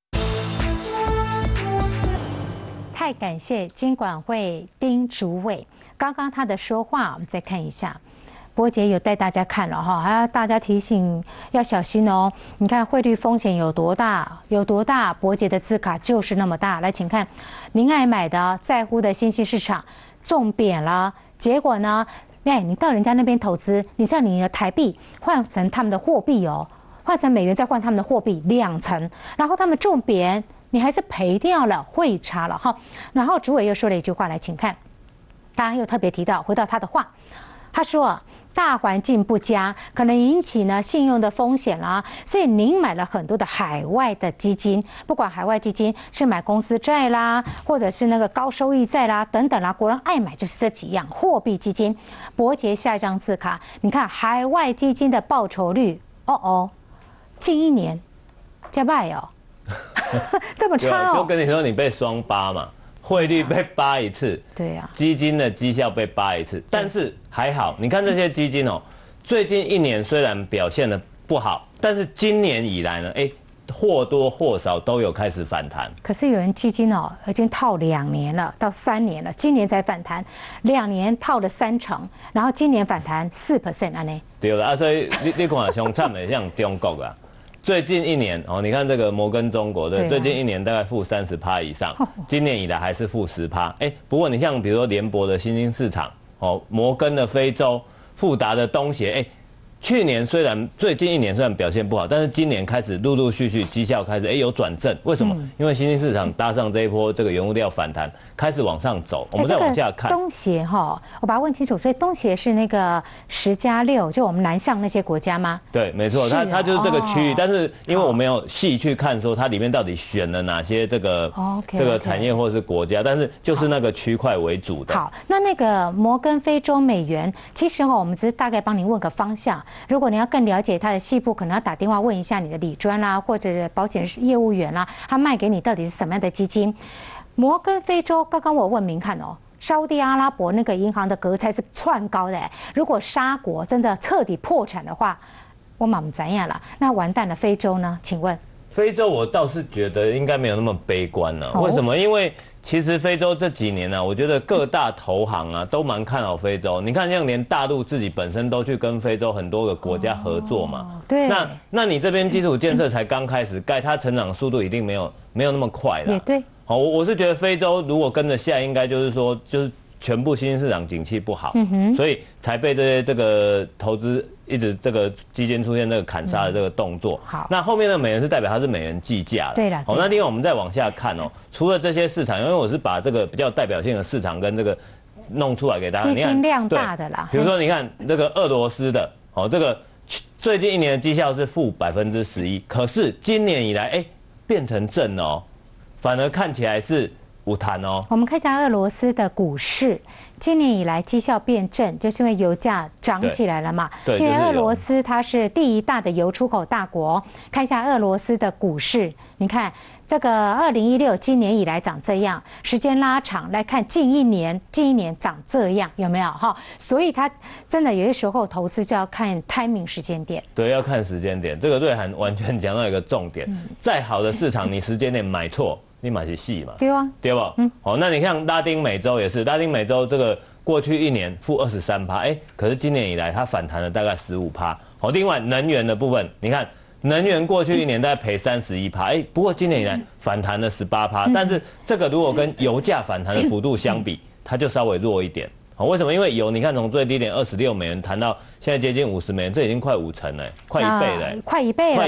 太感谢金管会丁主委，刚刚他的说话，我们再看一下。伯杰有带大家看了哈，还要大家提醒要小心哦。你看汇率风险有多大？有多大？伯杰的字卡就是那么大。来，请看，您爱买的、在乎的新兴市场重贬了，结果呢？你到人家那边投资，你像你的台币换成他们的货币换成美元再换他们的货币2成，然后他们重贬，你还是赔掉了汇差了哈。然后主委又说了一句话，来，请看，刚刚又特别提到，回到他的话，他说大环境不佳，可能引起呢信用的风险啦，所以您买了很多的海外的基金，不管海外基金是买公司债啦，或者是那个高收益债啦等等啦，国人爱买就是这几样货币基金。伯杰下一张字卡，你看海外基金的报酬率，近1年加败这么差哦？ 就跟你说，你被双8嘛，汇率被8一次， 对呀， 基金的绩效被8一次，但是还好，你看这些基金哦，最近1年虽然表现的不好，但是今年以来呢，或多或少都有开始反弹。 可是有人基金哦，已经套2年了，到3年了，今年才反弹，2年套了30%，然后今年反弹4%安呢？ 对了啊，所以你看上惨的像中国啊，最近1年哦，你看这个摩根中国对，最近1年大概负30%以上，今年以来还是负10%。不过你像比如说联博的新兴市场哦，摩根的非洲，富达的东协，去年最近1年虽然表现不好，但是今年开始陆陆续续绩效开始有转正，为什么？因为新兴市场搭上这一波这个原物料反弹，开始往上走。我们再往下看东协哈，我把它问清楚，所以东协是那个10+6，就我们南向那些国家吗？ 对，没错，它就是这个区域，但是因为我没有细去看说它里面到底选了哪些这个产业或是国家，但是就是那个区块为主的。 好，那个摩根非洲美元，其实我们只是大概帮您问个方向。如果你要更了解它的细部，可能要打电话问一下你的理专啦，或者是保险业务员啦，他卖给你到底是什么样的基金？摩根非洲，刚刚我问您看哦，沙地阿拉伯那个银行的格才是窜高的，如果沙国真的彻底破产的话，我满不怎样了，那完蛋了。非洲呢？请问？ 非洲我倒是觉得应该没有那么悲观了。为什么？因为其实非洲这几年呢，我觉得各大投行啊都蛮看好非洲。你看，像连大陆自己本身都去跟非洲很多个国家合作嘛。 对。 那你这边基础建设才刚开始盖，它成长速度一定没有那么快了。 也对。 好，我是觉得非洲如果跟着下，应该就是说全部新兴市场景气不好，所以才被这个投资一直这个基金出现这个砍杀的这个动作。 好， 那后面的美元是代表它是美元计价的。 对了。 好，那另外我们再往下看哦，除了这些市场，因为我是把这个比较代表性的市场跟这个弄出来给大家。 基金量大的啦。 比如说你看这个俄罗斯的，这个最近1年的绩效是负11%，可是今年以来变成正哦，反而看起来是无谈哦。 我们看一下俄罗斯的股市，今年以来绩效变正，就是因为油价涨起来了嘛。 对， 因为俄罗斯它是第1大的油出口大国。看一下俄罗斯的股市，你看这个2016今年以来长这样，时间拉长来看近一年长这样，有没有哈？所以它真的有些时候投资就要看 timing 时间点。 对，要看时间点。这个瑞涵完全讲到一个重点，再好的市场，你时间点买错。你买是细嘛？ 对啊， 对吧？好，那你看拉丁美洲也是，拉丁美洲这个过去1年负23%，可是今年以来它反弹了大概15%。好，另外能源的部分，你看能源过去1年大概赔31%，不过今年以来反弹了18%，但是这个如果跟油价反弹的幅度相比，它就稍微弱一点。为什么？因为油，你看从最低点26美元谈到现在接近50美元，这已经快5成了，快1倍了， 快1倍了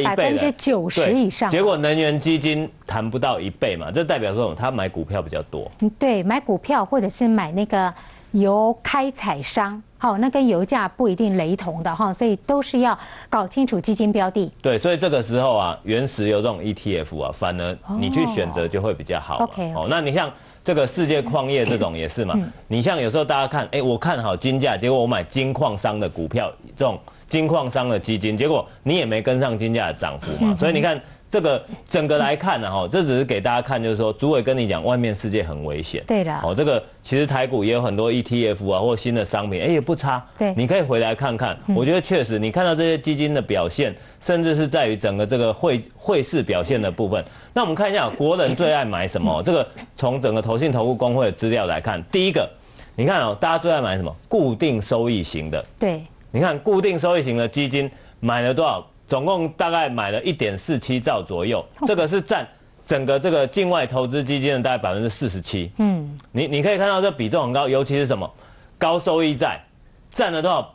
，90%以上。 结果能源基金谈不到1倍嘛，这代表说他买股票比较多。 对，买股票或者是买那个油开采商，那跟油价不一定雷同的哈，所以都是要搞清楚基金标的。 对，所以这个时候啊，原石油这种 ETF 啊，反而你去选择就会比较好。 OK， 那你像这个世界矿业这种也是嘛，你像有时候大家看，我看好金价，结果我买金矿商的股票，这种金矿商的基金，结果你也没跟上金价的涨幅嘛，所以你看这个整个来看呢，这只是给大家看，就是说，主委跟你讲，外面世界很危险。 对的。 这个其实台股也有很多 ETF 啊，或新的商品，也不差。 对。 你可以回来看看，我觉得确实，你看到这些基金的表现，甚至是在于整个这个汇市表现的部分。那我们看一下国人最爱买什么？这个从整个投信投顾公会的资料来看，第一个，你看大家最爱买什么？固定收益型的。 对。 你看固定收益型的基金买了多少？总共大概买了1.47兆左右，这个是占整个这个境外投资基金的大概47%。你可以看到这比重很高，尤其是什么高收益债，占了多少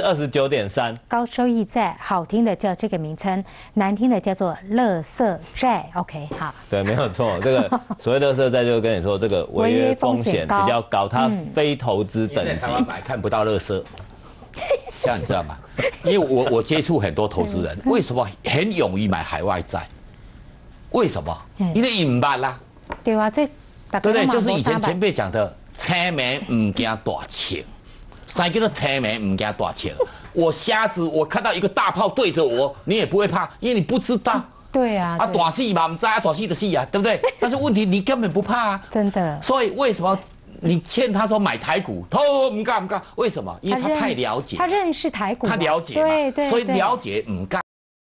？29.3%。 高收益债，好听的叫这个名称，难听的叫做垃圾债。OK， 好。对， 没有错。这个所谓垃圾债，就跟你说这个违约风险比较高，它非投资等级。 买看不到垃圾。这样你知道吗？因为我接触很多投资人，为什么很勇于买海外债？为什么？因为隐瞒啦。 对啊，这对不对？就是以前前辈讲的“青梅唔惊大钱”，啥叫做青梅唔惊大钱？我瞎子，我看到一个大炮对着我，你也不会怕，因为你不知道。 对啊， 啊，大戏嘛，我们知啊，大戏的戏啊，对不对？但是问题你根本不怕啊， 真的。 所以为什么你劝他说买台股，他不干，为什么？因为他太了解， 他认识台股， 他了解嘛， 对， 所以了解不干。